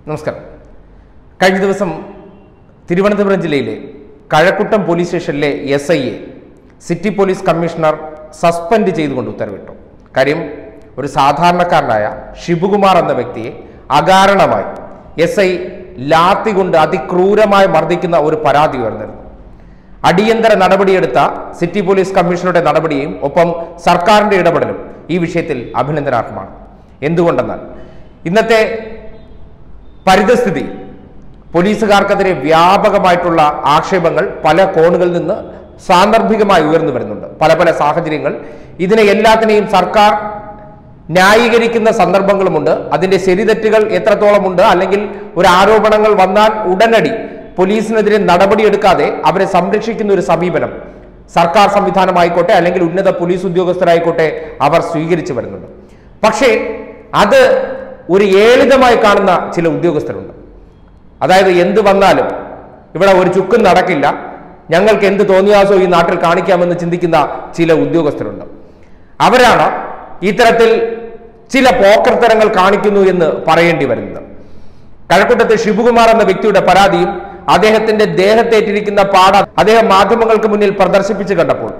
നമസ്കാരം. കഴിഞ്ഞ ദിവസം തിരുവനന്തപുരം ജില്ലയിലെ കഴക്കൂട്ടം പോലീസ് സ്റ്റേഷനിലെ SIയെ സിറ്റി പോലീസ് കമ്മീഷണർ സസ്പെൻഡ് ചെയ്തുകൊണ്ട് ഉത്തരവിട്ടു. കാര്യം, ഒരു സാധാരണക്കാരനായ ഷിബുകുമാർ എന്ന വ്യക്തിയെ അകാരണമായി SI ലാത്തി കൊണ്ട് അതിക്രൂരമായി മർദ്ദിക്കുന്ന ഒരു പരാതി ഉയർന്നിരുന്നു. അടിയന്തര നടപടിയെടുത്ത സിറ്റി പോലീസ് കമ്മീഷണറുടെ നടപടിയും ഒപ്പം സർക്കാരിന്റെ ഇടപെടലും ഈ വിഷയത്തിൽ അഭിനന്ദനാർഹമാണ്. എന്തുകൊണ്ടെന്നാൽ ഇന്നത്തെ പരിതസ്ഥിതി പോലീസുകാർക്കെതിരെ വ്യാപകമായിട്ടുള്ള ആക്ഷേപങ്ങൾ പല കോണുകളിൽ നിന്ന് സാന്ദർഭികമായി ഉയർന്നു വരുന്നുണ്ട്. പല പല സാഹചര്യങ്ങൾ ഇതിനെ എല്ലാത്തിനെയും സർക്കാർ ന്യായീകരിക്കുന്ന സന്ദർഭങ്ങളുമുണ്ട്. അതിന്റെ ശരിതെറ്റുകൾ എത്രത്തോളമുണ്ട്, അല്ലെങ്കിൽ ഒരു ആരോപണങ്ങൾ വന്നാൽ ഉടനടി പോലീസിനെതിരെ നടപടിയെടുക്കാതെ അവരെ സംരക്ഷിക്കുന്ന ഒരു സമീപനം സർക്കാർ സംവിധാനമായിക്കോട്ടെ അല്ലെങ്കിൽ ഉന്നത പോലീസ് ഉദ്യോഗസ്ഥരായിക്കോട്ടെ അവർ സ്വീകരിച്ചു വരുന്നുണ്ട്. പക്ഷേ അത് ഒരു ഏളിതമായി കാണുന്ന ചില ഉദ്യോഗസ്ഥരുണ്ട്. അതായത് എന്ത് വന്നാലും ഇവിടെ ഒരു ചുക്കും നടക്കില്ല, ഞങ്ങൾക്ക് എന്ത് തോന്നിയാസോ ഈ നാട്ടിൽ കാണിക്കാമെന്ന് ചിന്തിക്കുന്ന ചില ഉദ്യോഗസ്ഥരുണ്ട്. അവരാണ് ഇത്തരത്തിൽ ചില പോക്കർത്തരങ്ങൾ കാണിക്കുന്നു എന്ന് പറയേണ്ടി വരുന്നത്. കഴക്കൂട്ടത്തെ ഷിബുകുമാർ എന്ന വ്യക്തിയുടെ പരാതിയും അദ്ദേഹത്തിന്റെ ദേഹത്തേറ്റിരിക്കുന്ന പാട അദ്ദേഹം മാധ്യമങ്ങൾക്ക് മുന്നിൽ പ്രദർശിപ്പിച്ച് കണ്ടപ്പോൾ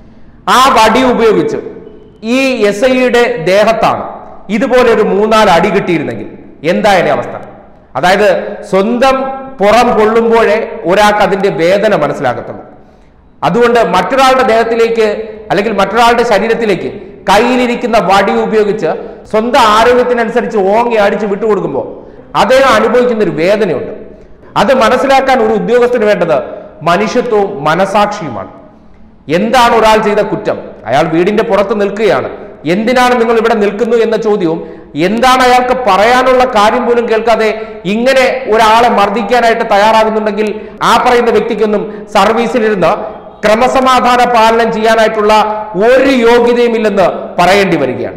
ആ വടി ഉപയോഗിച്ച് ഈ SIയുടെ ദേഹത്താണ് ഇതുപോലെ ഒരു 3-4 അടി കിട്ടിയിരുന്നെങ്കിൽ എന്തായാലും അവസ്ഥ. അതായത് സ്വന്തം പുറം കൊള്ളുമ്പോഴേ ഒരാൾക്ക് അതിന്റെ വേദന മനസ്സിലാകത്തുള്ളൂ. അതുകൊണ്ട് മറ്റൊരാളുടെ ദേഹത്തിലേക്ക് അല്ലെങ്കിൽ മറ്റൊരാളുടെ ശരീരത്തിലേക്ക് കയ്യിലിരിക്കുന്ന വടി ഉപയോഗിച്ച് സ്വന്തം ആരോഗ്യത്തിനനുസരിച്ച് ഓങ്ങി അടിച്ച് വിട്ടുകൊടുക്കുമ്പോൾ അദ്ദേഹം അനുഭവിക്കുന്ന ഒരു വേദനയുണ്ട്. അത് മനസ്സിലാക്കാൻ ഒരു ഉദ്യോഗസ്ഥന് വേണ്ടത് മനുഷ്യത്വവും മനസാക്ഷിയുമാണ്. എന്താണ് ഒരാൾ ചെയ്ത കുറ്റം? അയാൾ വീടിന്റെ പുറത്ത് നിൽക്കുകയാണ്. എന്തിനാണ് നിങ്ങൾ ഇവിടെ നിൽക്കുന്നു എന്ന ചോദ്യവും, എന്താണ് അയാൾക്ക് പറയാനുള്ള കാര്യം പോലും കേൾക്കാതെ ഇങ്ങനെ ഒരാളെ മർദ്ദിക്കാനായിട്ട് തയ്യാറാകുന്നുണ്ടെങ്കിൽ ആ പറയുന്ന വ്യക്തിക്കൊന്നും സർവീസിലിരുന്ന് ക്രമസമാധാന പാലനം ചെയ്യാനായിട്ടുള്ള ഒരു യോഗ്യതയും ഇല്ലെന്ന് പറയേണ്ടി വരികയാണ്.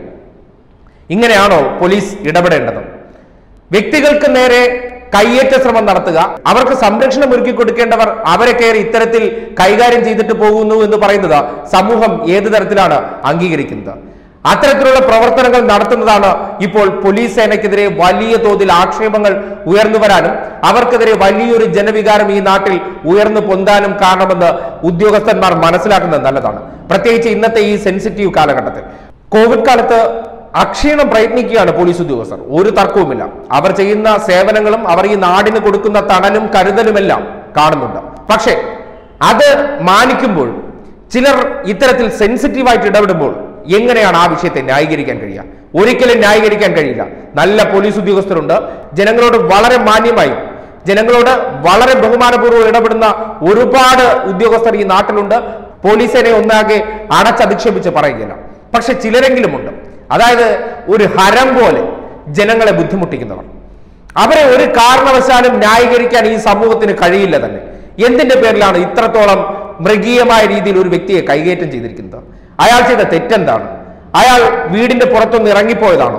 ഇങ്ങനെയാണോ പോലീസ് ഇടപെടേണ്ടത്? വ്യക്തികൾക്ക് നേരെ കയ്യേറ്റ ശ്രമം നടത്തുക, അവർക്ക് സംരക്ഷണം ഒരുക്കി കൊടുക്കേണ്ടവർ അവരെ കയറി ഇത്തരത്തിൽ കൈകാര്യം ചെയ്തിട്ട് പോകുന്നു എന്ന് പറയുന്നത് സമൂഹം ഏത് തരത്തിലാണ് അംഗീകരിക്കുന്നത്? അത്തരത്തിലുള്ള പ്രവർത്തനങ്ങൾ നടത്തുന്നതാണ് ഇപ്പോൾ പോലീസ് സേനയ്ക്കെതിരെ വലിയ തോതിൽ ആക്ഷേപങ്ങൾ ഉയർന്നു വരാനും അവർക്കെതിരെ വലിയൊരു ജനവികാരം ഈ നാട്ടിൽ ഉയർന്നു പൊന്താനും കാരണമെന്ന് ഉദ്യോഗസ്ഥന്മാർ മനസ്സിലാക്കുന്നത് നല്ലതാണ്. പ്രത്യേകിച്ച് ഇന്നത്തെ ഈ സെൻസിറ്റീവ് കാലഘട്ടത്തിൽ കോവിഡ് കാലത്ത് അക്ഷീണം പ്രയത്നിക്കുകയാണ് പോലീസ് ഉദ്യോഗസ്ഥർ, ഒരു തർക്കവുമില്ല. അവർ ചെയ്യുന്ന സേവനങ്ങളും അവർ ഈ നാടിന് കൊടുക്കുന്ന തണലും കരുതലുമെല്ലാം കാണുന്നുണ്ട്. പക്ഷേ അത് മാനിക്കുമ്പോൾ ചിലർ ഇത്തരത്തിൽ സെൻസിറ്റീവായിട്ട് ഇടപെടുമ്പോൾ എങ്ങനെയാണ് ആ വിഷയത്തെ ന്യായീകരിക്കാൻ കഴിയുക? ഒരിക്കലും ന്യായീകരിക്കാൻ കഴിയില്ല. നല്ല പോലീസ് ഉദ്യോഗസ്ഥരുണ്ട്, ജനങ്ങളോട് വളരെ മാന്യമായി ജനങ്ങളോട് വളരെ ബഹുമാനപൂർവ്വം ഇടപെടുന്ന ഒരുപാട് ഉദ്യോഗസ്ഥർ ഈ നാട്ടിലുണ്ട്. പോലീസിനെ ഒന്നാകെ അടച്ചധിക്ഷേപിച്ച് പറയുകയില്ല. പക്ഷെ ചിലരെങ്കിലുമുണ്ട്, അതായത് ഒരു ഹരം പോലെ ജനങ്ങളെ ബുദ്ധിമുട്ടിക്കുന്നവർ. അവരെ ഒരു കാരണവശാലും ന്യായീകരിക്കാൻ ഈ സമൂഹത്തിന് കഴിയില്ല തന്നെ. എന്തിന്റെ പേരിലാണ് ഇത്രത്തോളം മൃഗീയമായ രീതിയിൽ ഒരു വ്യക്തിയെ കൈകേറ്റം ചെയ്തിരിക്കുന്നത്? അയാൾ ചെയ്ത തെറ്റെന്താണ്? അയാൾ വീടിന്റെ പുറത്തൊന്ന് ഇറങ്ങിപ്പോയതാണോ?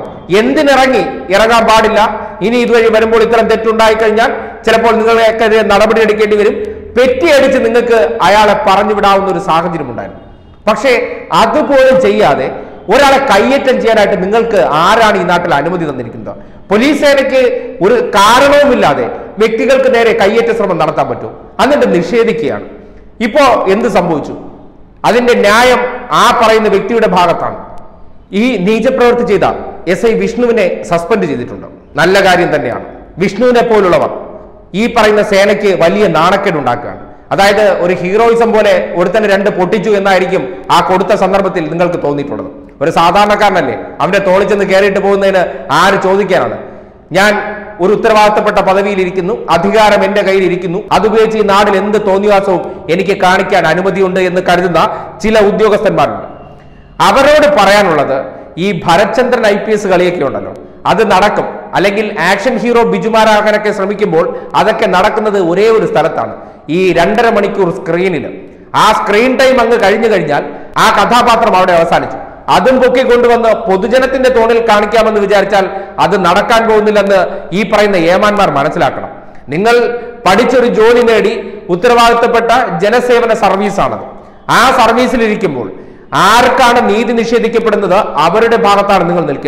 ഇറങ്ങാൻ പാടില്ല. ഇനി ഇതുവഴി വരുമ്പോൾ ഇത്തരം തെറ്റുണ്ടായി കഴിഞ്ഞാൽ ചിലപ്പോൾ നിങ്ങളെക്കെതിരെ നടപടി എടുക്കേണ്ടി വരും. പെറ്റിയടിച്ച് നിങ്ങൾക്ക് അയാളെ പറഞ്ഞു വിടാവുന്ന ഒരു സാഹചര്യം ഉണ്ടായിരുന്നു. പക്ഷേ അതുപോലും ചെയ്യാതെ ഒരാളെ കയ്യേറ്റം ചെയ്യാനായിട്ട് നിങ്ങൾക്ക് ആരാണ് ഈ നാട്ടിൽ അനുമതി തന്നിരിക്കുന്നത്? പോലീസ് സേനയ്ക്ക് ഒരു കാരണവുമില്ലാതെ വ്യക്തികൾക്ക് നേരെ കയ്യേറ്റ ശ്രമം നടത്താൻ പറ്റും, എന്നിട്ട് നിഷേധിക്കുകയാണ്. ഇപ്പോ എന്ത് സംഭവിച്ചു? അതിന്റെ ന്യായം ആ പറയുന്ന വ്യക്തിയുടെ ഭാഗത്താണ്. ഈ നീചപ്രവൃത്തി ചെയ്ത SI വിഷ്ണുവിനെ സസ്പെൻഡ് ചെയ്തിട്ടുണ്ട്. നല്ല കാര്യം തന്നെയാണ്. വിഷ്ണുവിനെ പോലുള്ളവർ ഈ പറയുന്ന സേനയ്ക്ക് വലിയ നാണക്കേട് ഉണ്ടാക്കുകയാണ്. അതായത് ഒരു ഹീറോയിസം പോലെ ഒരുത്തന്നെ 2 പൊട്ടിച്ചു എന്നായിരിക്കും ആ കൊടുത്ത സന്ദർഭത്തിൽ നിങ്ങൾക്ക് തോന്നിയിട്ടുള്ളത്. ഒരു സാധാരണക്കാരനല്ലേ, അവന്റെ തോളിൽ ചെന്ന് കയറിയിട്ട് പോകുന്നതിന് ആര് ചോദിക്കാനാണ്? ഞാൻ ഒരു ഉത്തരവാദിത്തപ്പെട്ട പദവിയിലിരിക്കുന്നു, അധികാരം എന്റെ കയ്യിൽ ഇരിക്കുന്നു, അതുപയോഗിച്ച് ഈ നാടിൽ എന്ത് തോന്നിവാസവും എനിക്ക് കാണിക്കാൻ അനുമതിയുണ്ട് എന്ന് കരുതുന്ന ചില ഉദ്യോഗസ്ഥന്മാരുണ്ട്. അവരോട് പറയാനുള്ളത്, ഈ ഭരത്ചന്ദ്രൻ IPS കളിയൊക്കെ ഉണ്ടല്ലോ, അത് നടക്കും. അല്ലെങ്കിൽ ആക്ഷൻ ഹീറോ ബിജുമാരാകാനൊക്കെ ശ്രമിക്കുമ്പോൾ അതൊക്കെ നടക്കുന്നത് ഒരേ ഒരു സ്ഥലത്താണ്, ഈ 2.5 മണിക്കൂർ സ്ക്രീനിൽ. ആ സ്ക്രീൻ ടൈം അങ്ങ് കഴിഞ്ഞു കഴിഞ്ഞാൽ ആ കഥാപാത്രം അവിടെ അവസാനിച്ചു. അതും പൊക്കി കൊണ്ടുവന്ന് പൊതുജനത്തിന്റെ തോണിൽ കാണിക്കാമെന്ന് വിചാരിച്ചാൽ അത് നടക്കാൻ പോകുന്നില്ലെന്ന് ഈ പറയുന്ന ഏമാന്മാർ മനസ്സിലാക്കണം. നിങ്ങൾ പഠിച്ചൊരു ജോലി നേടി ഉത്തരവാദിത്തപ്പെട്ട ജനസേവന സർവീസാണത്. ആ സർവീസിലിരിക്കുമ്പോൾ ആർക്കാണ് നീതി നിഷേധിക്കപ്പെടുന്നത് അവരുടെ ഭാഗത്താണ് നിങ്ങൾ നിൽക്കേണ്ടത്.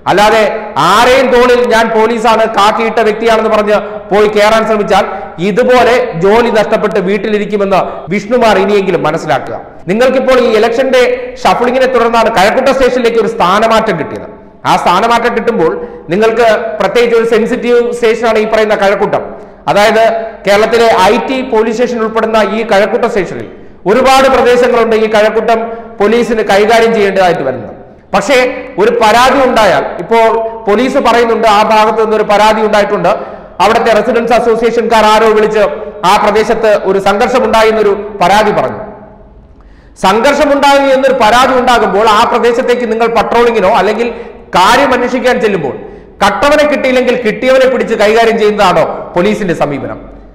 അല്ലാതെ ആരെയും തോളിൽ ഞാൻ പോലീസാണ്, കാക്കിയിട്ട വ്യക്തിയാണെന്ന് പറഞ്ഞ് പോയി കയറാൻ ശ്രമിച്ചാൽ ഇതുപോലെ ജോലി നഷ്ടപ്പെട്ട് വീട്ടിലിരിക്കുമെന്ന് വിഷ്ണുമാർ ഇനിയെങ്കിലും മനസ്സിലാക്കുക. നിങ്ങൾക്കിപ്പോൾ ഈ ഇലക്ഷന്റെ ഷഫ്ലിങ്ങിനെ തുടർന്നാണ് കഴക്കൂട്ടം സ്റ്റേഷനിലേക്ക് ഒരു സ്ഥാനമാറ്റം കിട്ടിയത്. ആ സ്ഥാനമാറ്റം കിട്ടുമ്പോൾ നിങ്ങൾക്ക് പ്രത്യേകിച്ച് ഒരു സെൻസിറ്റീവ് സ്റ്റേഷനാണ് ഈ പറയുന്ന കഴക്കൂട്ടം. അതായത് കേരളത്തിലെ IT പോലീസ് സ്റ്റേഷൻ ഉൾപ്പെടുന്ന ഈ കഴക്കൂട്ടം സ്റ്റേഷനിൽ ഒരുപാട് പ്രദേശങ്ങളുണ്ട് ഈ കഴക്കൂട്ടം പോലീസിന് കൈകാര്യം ചെയ്യേണ്ടതായിട്ട് വരുന്നത്. പക്ഷേ ഒരു പരാതി ഉണ്ടായാൽ, ഇപ്പോൾ പോലീസ് പറയുന്നുണ്ട് ആ ഭാഗത്ത് നിന്നൊരു പരാതി ഉണ്ടായിട്ടുണ്ട്, അവിടുത്തെ റെസിഡൻസ് അസോസിയേഷൻകാർ ആരോ വിളിച്ച് ആ പ്രദേശത്ത് ഒരു സംഘർഷമുണ്ടായി എന്നൊരു പരാതി പറഞ്ഞു. സംഘർഷമുണ്ടായി എന്നൊരു പരാതി ഉണ്ടാകുമ്പോൾ ആ പ്രദേശത്തേക്ക് നിങ്ങൾ പട്രോളിങ്ങിനോ അല്ലെങ്കിൽ കാര്യം അന്വേഷിക്കാൻ ചെല്ലുമ്പോൾ കട്ടവനെ കിട്ടിയില്ലെങ്കിൽ കിട്ടിയവനെ പിടിച്ച് കൈകാര്യം ചെയ്യുന്നതാണോ പോലീസിന്റെ സമീപനം?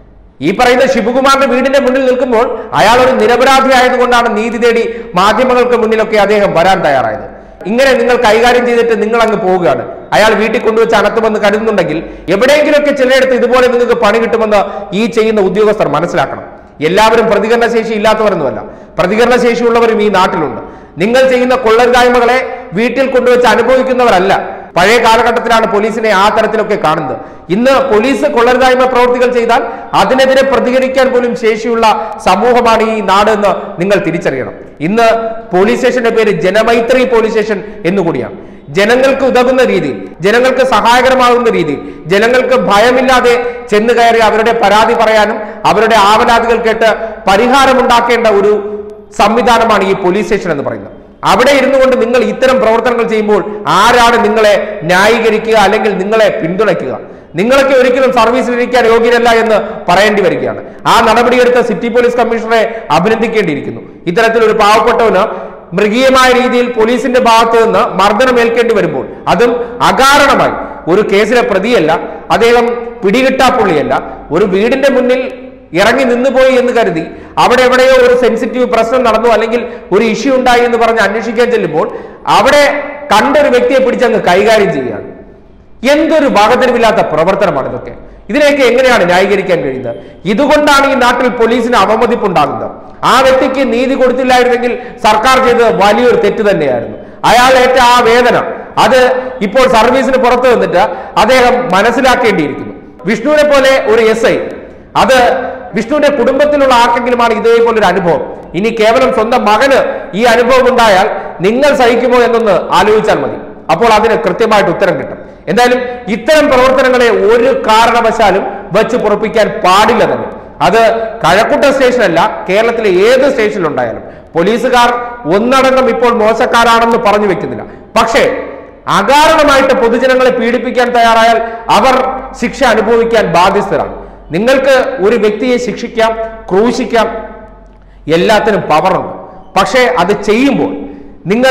ഈ പറയുന്ന ശിവകുമാറിന്റെ വീടിന്റെ മുന്നിൽ നിൽക്കുമ്പോൾ അയാൾ ഒരു നിരപരാധി ആയതുകൊണ്ടാണ് നീതി തേടി മാധ്യമങ്ങൾക്ക് മുന്നിലൊക്കെ അദ്ദേഹം വരാൻ തയ്യാറായത്. ഇങ്ങനെ നിങ്ങൾ കൈകാര്യം ചെയ്തിട്ട് നിങ്ങൾ അങ്ങ് പോവുകയാണ്. അയാൾ വീട്ടിൽ കൊണ്ടുവച്ച് അനത്തുമെന്ന് കരുതുന്നുണ്ടെങ്കിൽ എവിടെയെങ്കിലുമൊക്കെ ചിലയിടത്ത് ഇതുപോലെ നിങ്ങൾക്ക് പണി കിട്ടുമെന്ന് ഈ ചെയ്യുന്ന ഉദ്യോഗസ്ഥർ മനസ്സിലാക്കണം. എല്ലാവരും പ്രതികരണശേഷി ഇല്ലാത്തവരൊന്നുമല്ല, പ്രതികരണശേഷിയുള്ളവരും ഈ നാട്ടിലുണ്ട്. നിങ്ങൾ ചെയ്യുന്ന കൊള്ളരുതായ്മകളെ വീട്ടിൽ കൊണ്ടുവച്ച് അനുഭവിക്കുന്നവരല്ല. പഴയ കാലഘട്ടത്തിലാണ് പോലീസിനെ ആ തരത്തിലൊക്കെ കാണുന്നത്. ഇന്ന് പോലീസ് കൊള്ളരുതായ്മ പ്രവൃത്തികൾ ചെയ്താൽ അതിനെതിരെ പ്രതികരിക്കാൻ പോലും ശേഷിയുള്ള സമൂഹമാണ് ഈ നാട് എന്ന് നിങ്ങൾ തിരിച്ചറിയണം. ഇന്ന് പോലീസ് സ്റ്റേഷന്റെ പേര് ജനമൈത്രി പോലീസ് സ്റ്റേഷൻ എന്നുകൂടിയാണ്. ജനങ്ങൾക്ക് ഉതകുന്ന രീതിയിൽ, ജനങ്ങൾക്ക് സഹായകരമാകുന്ന രീതിയിൽ, ജനങ്ങൾക്ക് ഭയമില്ലാതെ ചെന്ന് കയറി അവരുടെ പരാതി പറയാനും അവരുടെ ആവലാതികൾ കേട്ട് പരിഹാരമുണ്ടാക്കേണ്ട ഒരു സംവിധാനമാണ് ഈ പോലീസ് സ്റ്റേഷൻ എന്ന് പറയുന്നത്. അവിടെ ഇരുന്നു കൊണ്ട് നിങ്ങൾ ഇത്തരം പ്രവർത്തനങ്ങൾ ചെയ്യുമ്പോൾ ആരാണ് നിങ്ങളെ ന്യായീകരിക്കുക അല്ലെങ്കിൽ നിങ്ങളെ പിന്തുണയ്ക്കുക? നിങ്ങളൊക്കെ ഒരിക്കലും സർവീസിലിരിക്കാൻ യോഗ്യരല്ല എന്ന് പറയേണ്ടി വരികയാണ്. ആ നടപടിയെടുത്ത സിറ്റി പോലീസ് കമ്മീഷണറെ അഭിനന്ദിക്കേണ്ടിയിരിക്കുന്നു. ഇത്തരത്തിലൊരു പാവപ്പെട്ടവന് മൃഗീയമായ രീതിയിൽ പോലീസിന്റെ ഭാഗത്ത് നിന്ന് മർദ്ദനമേൽക്കേണ്ടി വരുമ്പോൾ, അതും അകാരണമായി, ഒരു കേസിലെ പ്രതിയല്ല, അദ്ദേഹം പിടികിട്ടാപ്പുള്ളിയല്ല, ഒരു വീടിന്റെ മുന്നിൽ ഇറങ്ങി നിന്നുപോയി എന്ന് കരുതി അവിടെ എവിടെയോ ഒരു സെൻസിറ്റീവ് പ്രശ്നം നടന്നു അല്ലെങ്കിൽ ഒരു ഇഷ്യൂ ഉണ്ടായി എന്ന് പറഞ്ഞ് അന്വേഷിക്കാൻ ചെല്ലുമ്പോൾ അവിടെ കണ്ടൊരു വ്യക്തിയെ പിടിച്ചങ്ങ് കൈകാര്യം ചെയ്യുകയാണ്. എന്തൊരു വകതിരിവില്ലാത്ത പ്രവർത്തനമാണ് ഇതൊക്കെ. ഇതിനെയൊക്കെ എങ്ങനെയാണ് ന്യായീകരിക്കാൻ കഴിയുന്നത്? ഇതുകൊണ്ടാണ് ഈ നാട്ടിൽ പോലീസിന് അവമതിപ്പുണ്ടാകുന്നത്. ആ വ്യക്തിക്ക് നീതി കൊടുത്തില്ലായിരുന്നെങ്കിൽ സർക്കാർ ചെയ്തത് വലിയൊരു തെറ്റ് തന്നെയായിരുന്നു. അയാൾ ഏറ്റ ആ വേദന അത് ഇപ്പോൾ സർവീസിന് പുറത്തു വന്നിട്ട് അദ്ദേഹം മനസ്സിലാക്കേണ്ടിയിരിക്കുന്നു. വിഷ്ണുവിനെ പോലെ ഒരു SI, അത് വിഷ്ണുവിന്റെ കുടുംബത്തിലുള്ള ആർക്കെങ്കിലുമാണ് ഇതേപോലൊരു അനുഭവം. ഇനി കേവലം സ്വന്തം മകന് ഈ അനുഭവം ഉണ്ടായാൽ നിങ്ങൾ സഹിക്കുമോ എന്നൊന്ന് ആലോചിച്ചാൽ മതി. അപ്പോൾ അതിന് കൃത്യമായിട്ട് ഉത്തരം കിട്ടും. എന്തായാലും ഇത്തരം പ്രവർത്തനങ്ങളെ ഒരു കാരണവശാലും വെച്ച് പൊറപ്പിക്കാൻ പാടില്ല തന്നെ. അത് കഴക്കൂട്ടം സ്റ്റേഷനല്ല, കേരളത്തിലെ ഏത് സ്റ്റേഷനിലുണ്ടായാലും പോലീസുകാർ ഒന്നടങ്കം ഇപ്പോൾ മോശക്കാരാണെന്ന് പറഞ്ഞു വെക്കുന്നില്ല. പക്ഷേ അകാരണമായിട്ട് പൊതുജനങ്ങളെ പീഡിപ്പിക്കാൻ തയ്യാറായാൽ അവർ ശിക്ഷ അനുഭവിക്കാൻ ബാധ്യസ്ഥരാണ്. നിങ്ങൾക്ക് ഒരു വ്യക്തിയെ ശിക്ഷിക്കാം, ക്രൂശിക്കാം, എല്ലാത്തിനും പവറുണ്ട്. പക്ഷേ അത് ചെയ്യുമ്പോൾ നിങ്ങൾ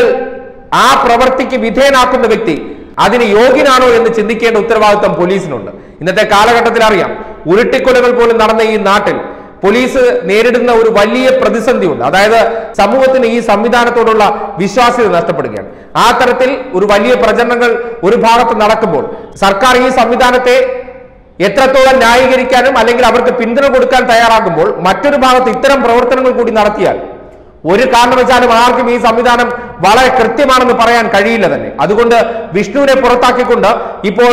ആ പ്രവൃത്തിക്ക് വിധേയനാക്കുന്ന വ്യക്തി അതിന് യോഗ്യനാണോ എന്ന് ചിന്തിക്കേണ്ട ഉത്തരവാദിത്വം പോലീസിനുണ്ട്. ഇന്നത്തെ കാലഘട്ടത്തിൽ അറിയാം, ഉരുട്ടിക്കൊലകൾ പോലും നടന്ന ഈ നാട്ടിൽ പോലീസ് നേരിടുന്ന ഒരു വലിയ പ്രതിസന്ധി ഉണ്ട്. അതായത് സമൂഹത്തിന് ഈ സംവിധാനത്തോടുള്ള വിശ്വാസ്യത നഷ്ടപ്പെടുകയാണ്. ആ തരത്തിൽ ഒരു വലിയ പ്രചരണങ്ങൾ ഒരു ഭാഗത്ത് നടക്കുമ്പോൾ സർക്കാർ ഈ സംവിധാനത്തെ എത്രത്തോളം ന്യായീകരിക്കാനും അല്ലെങ്കിൽ അവർക്ക് പിന്തുണ കൊടുക്കാൻ തയ്യാറാകുമ്പോൾ മറ്റൊരു ഭാഗത്ത് ഇത്തരം പ്രവർത്തനങ്ങൾ കൂടി നടത്തിയാൽ ഒരു കാരണവശാലും ആർക്കും ഈ സംവിധാനം വളരെ കൃത്യമാണെന്ന് പറയാൻ കഴിയില്ല തന്നെ. അതുകൊണ്ട് വിഷ്ണുവിനെ പുറത്താക്കിക്കൊണ്ട് ഇപ്പോൾ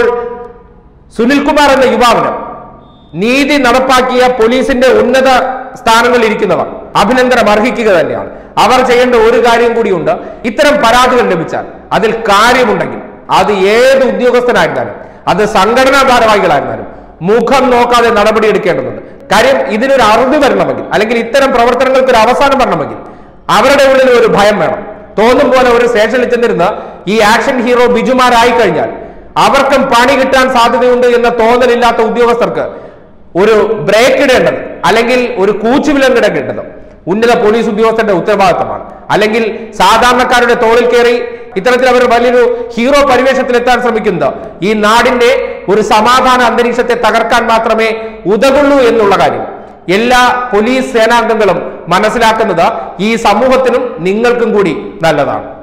സുനിൽകുമാർ എന്ന യുവാവിന് നീതി നടപ്പാക്കിയ പോലീസിന്റെ ഉന്നത സ്ഥാനങ്ങളിൽ ഇരിക്കുന്നവർ അഭിനന്ദനം അർഹിക്കുക തന്നെയാണ്. അവർ ചെയ്യേണ്ട ഒരു കാര്യം കൂടിയുണ്ട്. ഇത്തരം പരാതികൾ ലഭിച്ചാൽ അതിൽ കാര്യമുണ്ടെങ്കിൽ അത് ഏത് ഉദ്യോഗസ്ഥനായിരുന്നാലും, അത് സംഘടനാ ഭാരവാഹികളായിരുന്നാലും മുഖം നോക്കാതെ നടപടിയെടുക്കേണ്ടതുണ്ട്. കാര്യം ഇതിനൊരു അറുതി വരണമെങ്കിൽ അല്ലെങ്കിൽ ഇത്തരം പ്രവർത്തനങ്ങൾക്ക് ഒരു അവസാനം വരണമെങ്കിൽ അവരുടെ ഉള്ളിൽ ഒരു ഭയം വേണം. തോന്നും പോലെ ഒരു സ്റ്റേഷനിൽ ചെന്നിരുന്ന ഈ ആക്ഷൻ ഹീറോ ബിജുമാരായി കഴിഞ്ഞാൽ അവർക്കും പണി കിട്ടാൻ സാധ്യതയുണ്ട് എന്ന തോന്നലില്ലാത്ത ഉദ്യോഗസ്ഥർക്ക് ഒരു ബ്രേക്ക് ഇടേണ്ടത് അല്ലെങ്കിൽ ഒരു കൂച്ചുവിലങ്ങിടേണ്ടത് ഉന്നത പോലീസ് ഉദ്യോഗസ്ഥരുടെ ഉത്തരവാദിത്തമാണ്. അല്ലെങ്കിൽ സാധാരണക്കാരുടെ തോളിൽ കയറി ഇത്തരത്തിൽ അവർ വലിയൊരു ഹീറോ പരിവേഷത്തിലെത്താൻ ശ്രമിക്കുന്നത് ഈ നാടിന്റെ ഒരു സമാധാന അന്തരീക്ഷത്തെ തകർക്കാൻ മാത്രമേ ഉതകുള്ളൂ എന്നുള്ള കാര്യം എല്ലാ പോലീസ് സേനാംഗങ്ങളും മനസ്സിലാക്കുന്നത് ഈ സമൂഹത്തിനും നിങ്ങൾക്കും കൂടി നല്ലതാണ്.